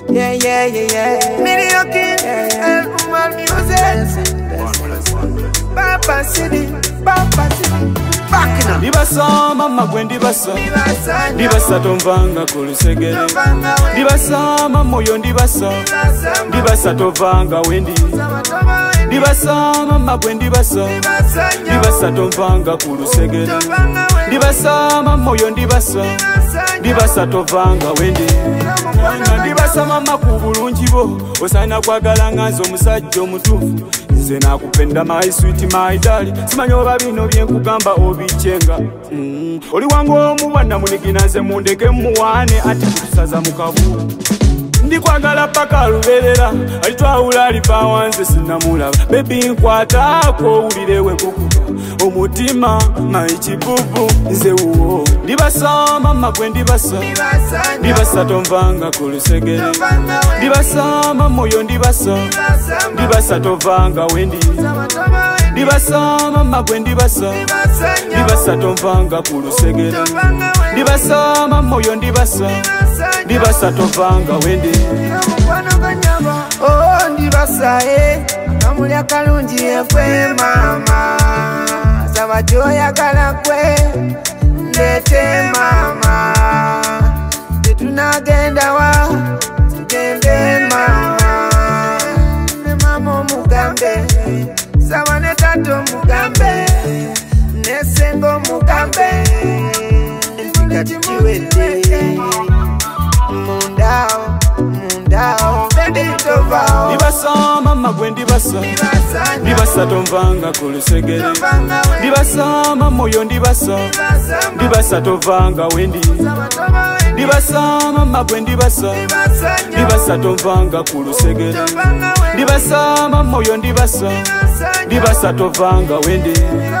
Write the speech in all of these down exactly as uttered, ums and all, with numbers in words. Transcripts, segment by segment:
Yeah, yeah, yeah, yeah. Million King, El Umar Music. Papa City, Papa City. Back in up. Dibasa mama gwe ndibasa Dibasa tovanga kulusegere Dibasa mamoyo ndibasa Dibasa tovanga wendi Dibasa mama gwe ndibasa Dibasa tovanga kulusegere Dibasa mamoyo ndibasa Dibasa tovanga wendi Dibasa mama kubulungi bo Osana kwagala nganzo omusajja omutuufu Nze nakupenda my sweet my darling Simanyi oba bino byenkugamba obichenga mm. Oli wangu omubwana munigina nze mundeke muwane ati kutusaza mukavu Ndikwagala paka luberera alitwawula aliva wanze sinamulaba Baby nkwatako ulirewe kukuba omutima maichibubu nze uwo Dibasa mama gwe ndibasa Dibasa tovanga kulusegere Dibasa mamoyo ndibasa Dibasa tovanga wendi Dibasa mama gwe ndibasa Dibasa tovanga kulusegere Dibasa mamoyo ndibasa Dibasa tovanga wendi Oh ndibasa eh Kamulya kalungi ekwe mama Saba joyagala kwe ndete mama Tetunagenda wa tugende mama Ne mama omugambe Saba ne tato omugambe Ne sengo omugambe Enfika tukiwedde Mundao, mundao Bendi tovao Dibasa mama gwe ndibasa Dibasa tovanga kulusegere Dibasa mamoyo ndibasa Dibasa tovanga wendi Dibasa mama gwe ndibasa Dibasa tovanga kulusegere Dibasa mamoyo ndibasa Dibasa tovanga wendi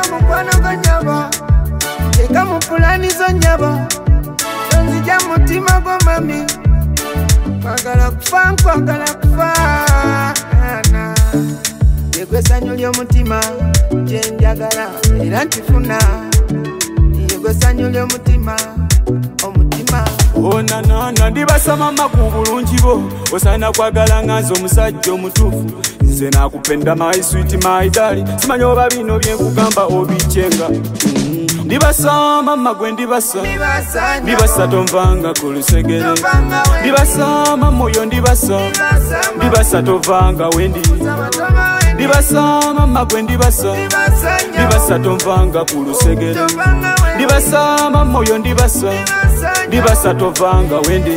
Eka mupulanizo nyaba Nzija mutima gwa mami Kwagala kufa, kwagala kufa Yegwe sanyu ly'omutima Kyenjagala era ntifuna Yegwe sanyu ly'omutima Omutima Ona nana ndibasa mama kubulungi bo Osana kwagala nganzo omusajja omutuufu Nze nakupenda my sweet my darling Simanyi oba bino byenkugamba obichenga mm. Dibasa mama gwe ndibasa Dibasa tovanga kulusegere Dibasa mamoyo ndibasa Dibasa tovanga wendi Dibasa mama gwe ndibasa Dibasa tovanga kulusegere Dibasa mamoyo ndibasa Dibasa tovanga wendi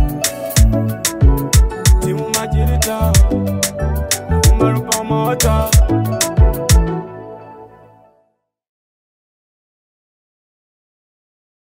Timu majirita Umarupa mota